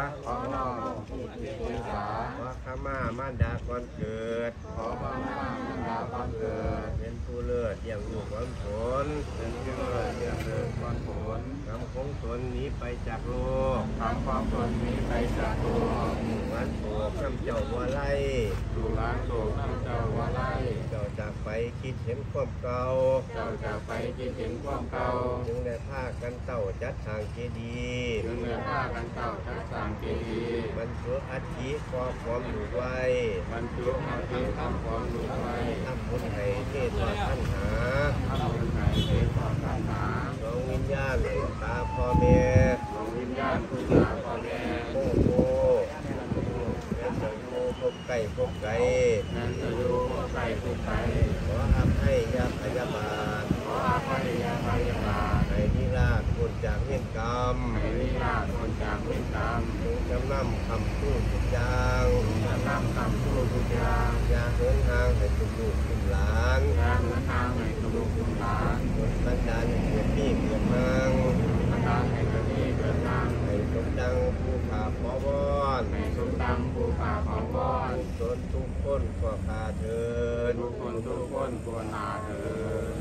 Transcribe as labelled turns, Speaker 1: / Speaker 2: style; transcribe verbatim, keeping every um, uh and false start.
Speaker 1: ขอน้อมผู้ที่ปรึกษาขอขมามารดาก่อนเกิดขอขมามารดาก่อนเกิดเป็นผู้เลิศเลี้ยงลูกก่อนผลเป็นผู้เลิศเลี้ยงลูกก่อนผลทำของตนนี้ไปจากโลกทำของตนนี้ไปจากโลกวันโศกน้ำเจ้าวัวไล่ดูล้างโศกน้ำเจ้าวัวไล่เจ้าจากไปคิดเห็นความเก่าเจ้าจากไปคิดเห็นความเก่าจึงได้พากันเต่าจัดทางเจดีย์จึงได้พากันเต่าจัดทางเจดีย์บรรจุอัฐิความพร้อมอยู่ไว้บรรจุอัฐิความพร้อมอยู่ไว้ทำบุญให้เทศน์ท่านหาทำบุญให้เทศน์ท่านหาดวงวิญญาณคุณตาพ่อแม่ดวงวิญญาณคุณตาพ่อแม่โอ้โหแม่จะอยู่พบไก่พบไก่แม่จะอยู่พบไก่พบไก่ขออภัยยาพยาบาทขออภัยยาพยาบาทให้นิราชพ้นจากเวรกรรมให้นิราชพ้นจากเวรกรรมจงจำนำคำพูดทุกอย่างจำนำคำพูดทุกอย่างอย่าเหินห่างให้ทุกลูกทุกหลานอย่าเหินห่างให้ทุกลูกทุกหลานบรรดาเกิดที่เกิดนางบรรดาให้เกิดที่เกิดนางให้สมดังผู้ขาขอวอนให้สมดังผู้ขาขอวอนทุกตนทุกคนขอขาเถิดทุกคนทุกคนควรลาเถิด